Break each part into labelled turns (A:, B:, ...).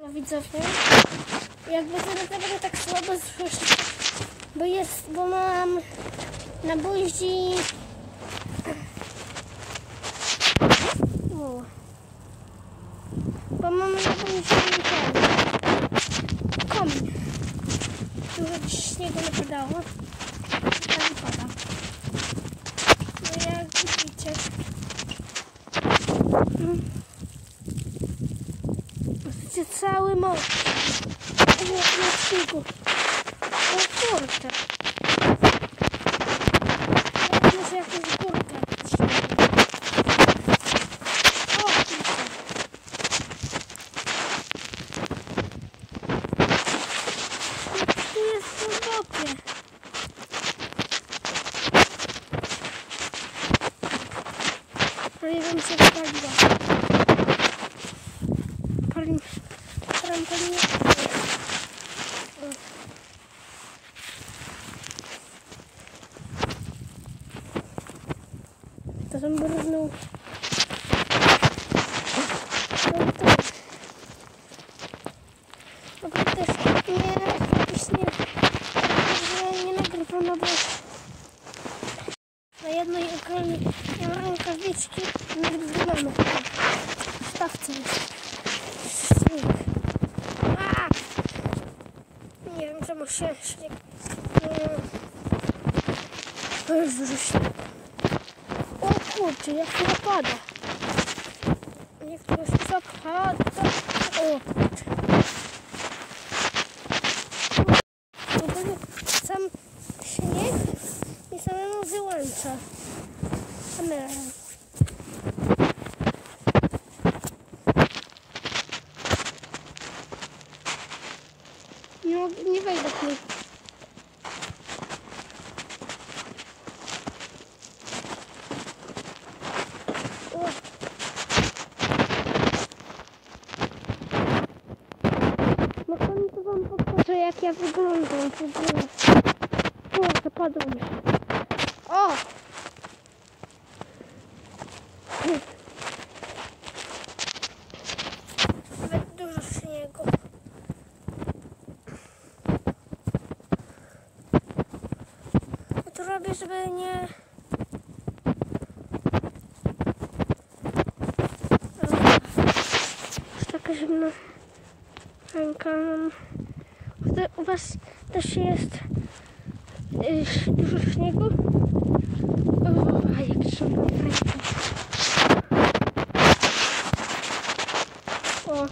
A: Widzowie, jakby to naprawdę tak słabo słyszę, bo mam na buzi komin. Dużo śniegu napadało, tak pada. No jak widzicie, widzicie cały most. Na śniegu. O kurczę. Może jakąś górkę. O kurczę. Tu jest głębokie. Prawie bym się wypaliła. To tam brudną. Mogę też nie nagrywam, no bo na jednej ekranie mam rękawiczki, nagrywamy. W stawce jest śnieg. Nie wiem czemu się śnieg. To jest dużo śniegu. O kurczę, jak to zapada. Jak to zapada. O kurczę. Sam śnieg i samemu wyłącza kamerę. Nie wejdę tu. No to wam pokażę, jak ja wyglądam w ogóle. O, zapadło mi. O! Nawet dużo śniegu. Ja to robię, żeby nie... Taka zimna ręka. U was też jest dużo śniegu? A jak trzeba w rękę. O.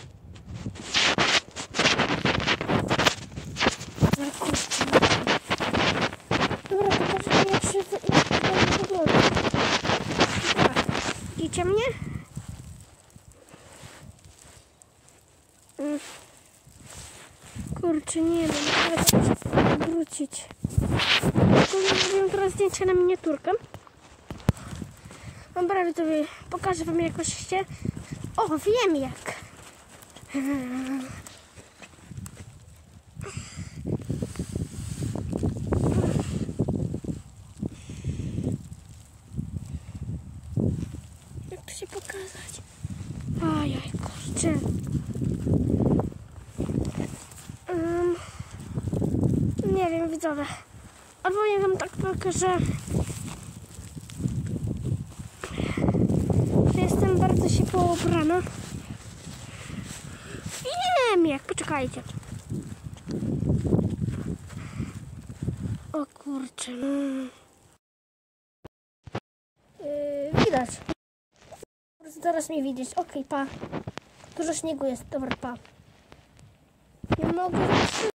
A: Dobra, pokażę jak to wygląda. Widzicie mnie? Kurczę, nie wiem, trzeba wrócić. Zrobię teraz zdjęcie na miniaturkę. Dobra, to pokażę wam jakoś się. O, wiem jak. Jak to się pokazać? Ajaj, kurczę. Nie wiem, widzowie. Albo ja wam tak pokażę, że jestem bardzo się poobrana. Wiem jak, poczekajcie. O kurczę. Widać. Zaraz mnie widzieć. Okej, pa. Dużo śniegu jest. Dobra, pa. Nie mogę.